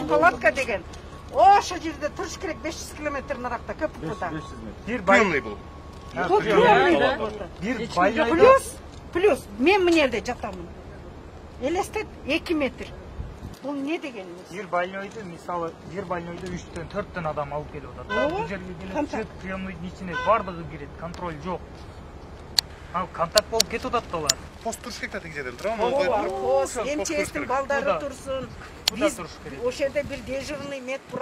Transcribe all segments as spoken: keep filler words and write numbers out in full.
палатка деген. Ошо жерде туруш керек беш жүз километр наракта Көпүккүда. Бир приемный бул. Бир плюс плюс мен мына жерде жатамын. Элестет эки метр. Бул не дегенimiz? Бир больнойду, мисалы, бир больнойду үчтөн төрттөн адам алып келип атат. Бул жерге келип приемныйдын ичине бардыгы кирет, контроль жок. Ал контакт болуп кетип атат алар. Пост туруш керек тегизеден турам. Пост, МЧСтин балдары турсун. Биз ошол жерде бир дежурный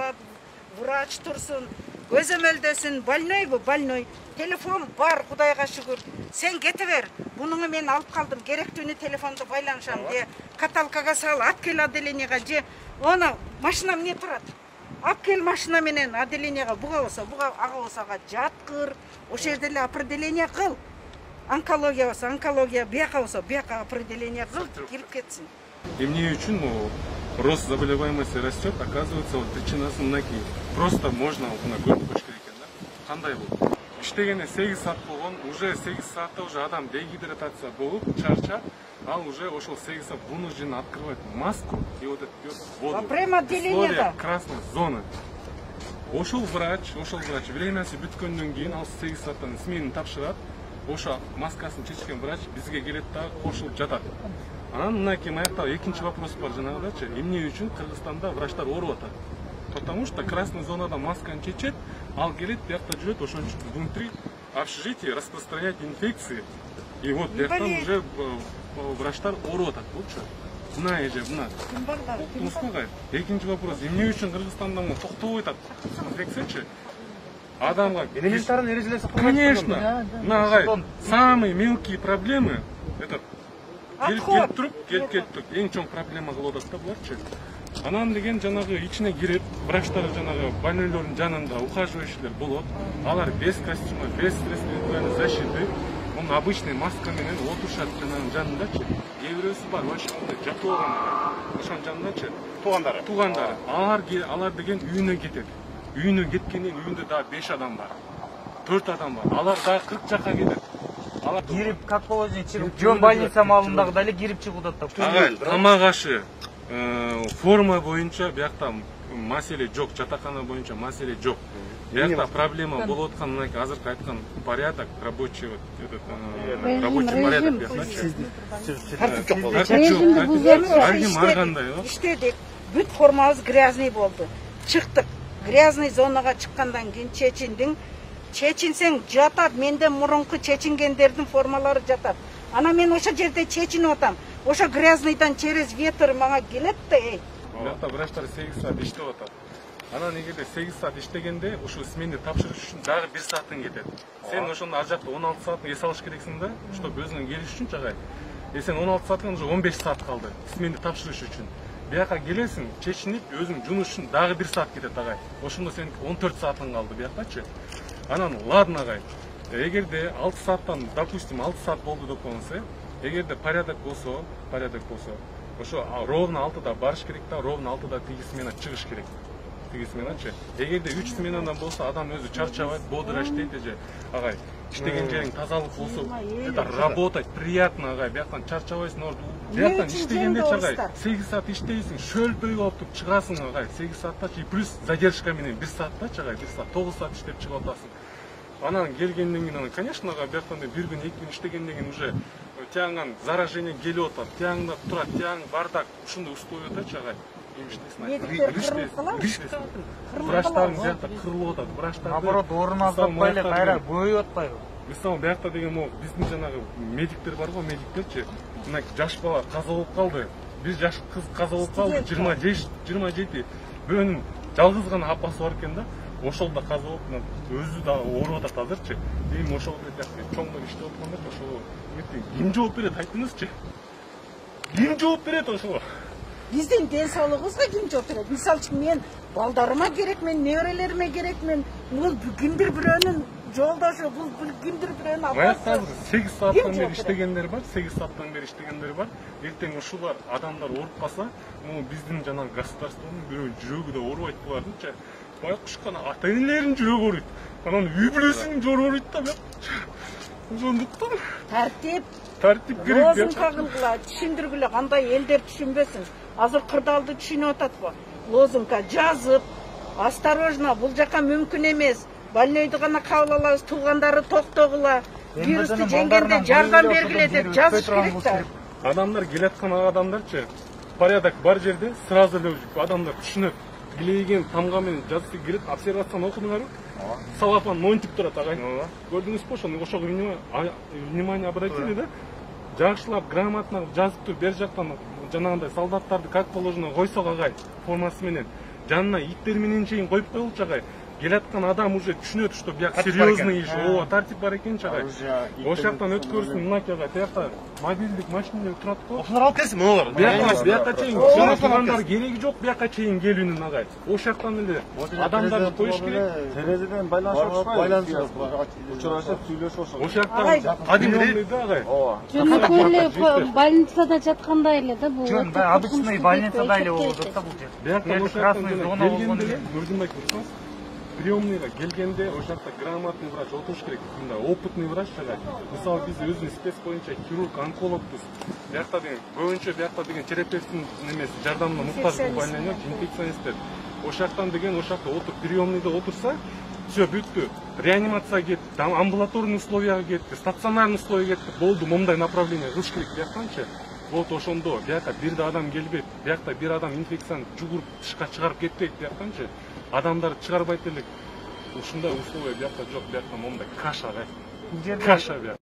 медврач турсун. Көзөмөлдөсүн, больнойбу, больной. Телефон бар, Кудайга шүгүр. Сен кете бер. Буну мен алып калдым. Керектүүнү телефонду байланышам де. Каталкага сал, алып кел отделениеге же. Оны машина эмне турат? Алып кел машина менен отделениеге буга болсо, буга ага болсога жаткыр. Ошол жерде эле определение кыл. Онкология болсо, онкология, бияка болсо, бияка определение кыл, кирип кетсин. Эмне үчүн рост заболеваемости растет, оказывается, вот причинасы мынакей. Просто можно мына көрүп коюш керек экен да. Кандай бул? Иштегенде сегиз саат болгон, уже сегиз саатта уже адам дегидратация болуп, чарчап, ал уже ошол сегиз саат вынужден открывать маску и вот этот воду. Прямо отделение красной зоны. Ошол врач, ошол врач времясы бүткөндөн кийин ал сегиз сааттан сменин тапшырат. Ошо маскасын чечкен врач бизге келет да кошулуп жатат. Анан мынакей маякта экинчи вопрос бар жанагыдачы. Эмне үчүн Кыргызстанда врачтар ооруп атат? Потому что красная зонада масканы чечет, ал келет, биякта жүрөт, ошон үчүн внутри общежития распространять инфекции. И вот бияктан уже врачтар ооруп атат болчу. Мына эже, мына. Тумскуга. Экинчи вопрос. Эмне үчүн Кыргызстанда токтобой атат инфекциячы? Адамга элементарный эрежелер сакталбайт. Конечно. Мына агай, самые мелкие проблемы это келип туруп, келип келип туруп эң чоң проблема кылып атат да буларчы. Анан деген жанагы ичине кирип, врачтар жанагы больнойлордун жанында ухаживающийлер болот. Алар без костюма, без средств защиты, он обычный маска менен отурушат жанагы жанындачы. Кээ бирөөсү бар, вообще жатып алган. Ошонун жанындачы Туугандары. Туугандары. Алар алар деген үйүнө кетет. Үйүнө кеткенден үйүндө да беш адам бар. төрт адам бар. Алар да кырк жакка кетет. Алар кирип, как положение, чыгып, жөн больница малындагы дали кирип чыгып атат. Тамак ашы форма боюнча биякта маселе жок, жатакана боюнча маселе жок. Биякта проблема болуп аткан мынакей азыркы айткан порядок, рабочий вот этот рабочий порядок биякчы. Тартип аргандай, иштедик. Бүт формабыз грязный болду. Чыктык. Грязный зонага чыккандан кийин чечиндиң. Чечинсең жатат, менде мурунку чечингендердин формалары жатат. Ана мен ошо жерде чечинип атам. Ошо грязныйдан через ветер мага келет да, эй. Биякта врачтар сегиз саат иштеп атат. Анан эгерде сегиз саат иштегенде ошо сменди тапшырыш үчүн дагы бир саатың кетет. Сен ошондо ар жакта он алты саатын эс алыш керексиң да, чтобы өзүңө келиш үчүн жагай. Э сен он алты саатың уже он беш саат калды сменди тапшырыш үчүн. Бияка келесиң, чечинип, өзүң жумуш үчүн дагы бир саат кетет агай. Ошондо сен он төрт саатың калды бияктачы. Анан ладно агай. Эгерде алты сааттан, допустим, алты саат болду деп коюнса, эгерде порядок болсо, порядок болсо, ошо ровно алтыда барыш керек да, ровно алтыда тиги смена чыгыш керек. Тиги сменачы. Эгерде үч сменадан болсо, адам өзү чарчабайт, бодура иштейт эже. Агай, иштеген жериң тазалык болсо, это работать приятно агай. Бияктан чарчабайсың, бияктан иштегенде агай, сегиз саат иштейсиң, шөлпөй болуп туруп чыгасың агай. сегиз сааттачы плюс задержка менен бир сааттачы агай, бир саат, тогуз саат иштеп чыгып атасың. Анан келгенден кийин, конечно, бияктан бир күн, эки күн иштегенден кийин уже тияңан заражение келип атат, тияңда турат, тияң бардак, ушундай условиядачы агай. Врачтарың биякта кырылып атат, врачтар. Наоборот, орун аздатпай эле кайра бөөйүп атпайбы? Мисалы, биякта деген могу биздин жанагы медиктер бар го, медиктерчи. Мына жаш бала каза болуп калды. Бир жаш кыз каза болуп калды, жыйырма жети. Бирөөнүн жалгыз гана апасы бар экен да. Ошол да каза болуп, өзү да ооруп атат азырчы. Эми ошол чоңдор иштеп аткандар, ошол ким жооп берет айтыңызчы? Ким жооп берет ошого? Биздин ден соолугубузга ким жооп берет? Мисалы үчүн мен балдарыма керек, мен неберелериме керек, мен бул кимдир бирөөнүн жолдошу, бул кимдир бирөөнүн апасы. сегиз сааттан бери иштегендер бар, сегиз сааттан бери иштегендер бар. Эртең ушулар адамдар ооруп калса, могу биздин жанагы государствонун бирөө жүрөгү да оорубайт булардынчы. Байкуш гана ата-энелеринин жүрөгү ооруйт. Анан үй бүлөсүнүн жүрөгү ооруйт да. Ошондуктан тартип, тартип керек. Розын кагылгыла, түшүндүргүлө, кандай элдер түшүнбөсүн. Азыр кырдаалды түшүнүп атат го. лозунга жазып, осторожно, бул жака мүмкүн эмес. Больнойду гана кабыл алабыз, туугандары токтогула. Вирусту жеңгенде жардам бергиле деп жазыш керек да. Адамдар келаткан адамдарчы порядок бар жерде сразу эле адамдар түшүнөт. Билейген тамга менен жазып келет, обсервацияны окудуңарбы? Салапан монтип турат агай. Көрдүңүзбү ошону? Ошого внимание обратили да? Жакшылап грамотно жазыптыр бер жактан жанагындай солдаттарды как положено койсок агай формасы менен. Жанына иттер менен чейин коюп коелучу агай. Келаткан адам уже түшүнөт, что бияк серьезный иш, ооба, тартип бар экен агай. Ошол жактан өткөрсүн, мынакей агай, тиякта мобилдик машина турат го. Ошолор алып келсин, мыналар. Бияка, бияка чейин жанагындар кереги жок, бияка чейин келүүнүн агай. Ошол жактан эле адамдарды коюш керек. Терезеден байланышып атышпайбы? Учурашып, сүйлөшүп ошол. Ошол жактан адимдей да агай. Ооба. Жөнөкөй эле больницада жаткандай эле да бул. Жөн, обычный больницада эле болуп жатат да бул жер. Бияка ошол жактан келгенде, Нурдинбек Мурсанов приемныйга келгенде ошол жакта грамотный врач отуруш керек. Мындай опытный врач агай. Мисалы биз өзүбүз спец боюнча хирург, онкологбуз. Биякта деген көбүнчө биякта деген терапевттин немеси жардамына муктаж больной, инфекционисттер. Ошол жактан деген ошол жакта отуруп приемныйда отурса, все бүттү. Реанимация кетти, там амбулаторный условияга кетти, стационарный условия кетти. Болду, момундай направление кылыш керек бияктанчы. Вот ошондо бияка бир да адам келбейт. Биякта бир адам инфекцияны жугуруп тышка чыгарып кетпейт бияктанчы. Адамдарды чыгарбайт элек. Ушундай условия биякта жок, биякта момундай каша агай. Каша бияк.